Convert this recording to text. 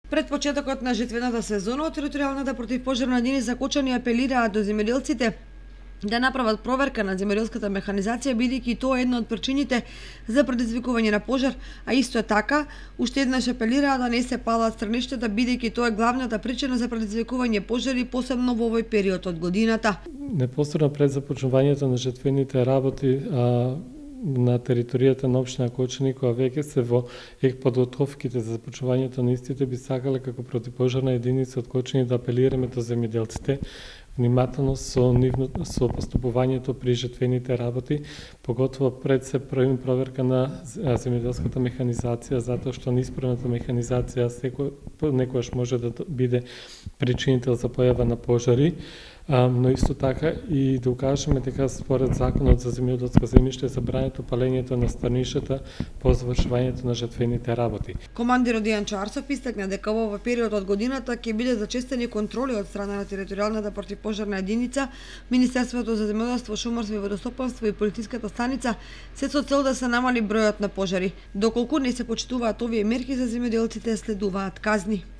Пред почетокот на жетвената сезона, територијалната противпожарна единица Кочани апелираат до земјоделците да направат проверка на земјоделската механизација, бидејќи тоа е една од причините за предизвикување на пожар, а исто така уште еднаш апелираат да не се палат страништата, бидејќи тоа е главната причина за предизвикување пожари, посебно во овој период од годината. Непосредно пред започнувањето на жетвените работи на територијата на општина Кочани, која веќе се во подготовките за започнувањето на истите, би сакале како противпожарна единица од Кочани да апелираме до земјоделците внимателно со постапувањето при жетвените работи, поготово пред се проверка на земјоделската механизација, затоа што неисправната механизација некогаш може да биде причинител за појава на пожари, но исто така и да укажеме дека според законот за земјоделско земјиште забрането палењето на станишата по завршувањето на жетвените работи. Командирот Дијан Чарсов истакна дека во овој период од годината ќе биде зачестени контроли од страна на територијалната противпожарна единица, Министерството за земјоделство, шумарство и водостопанство и полициската станица, се со цел да се намали бројот на пожари. Доколку не се почитуваат овие мерки за земјоделците, следуваат казни.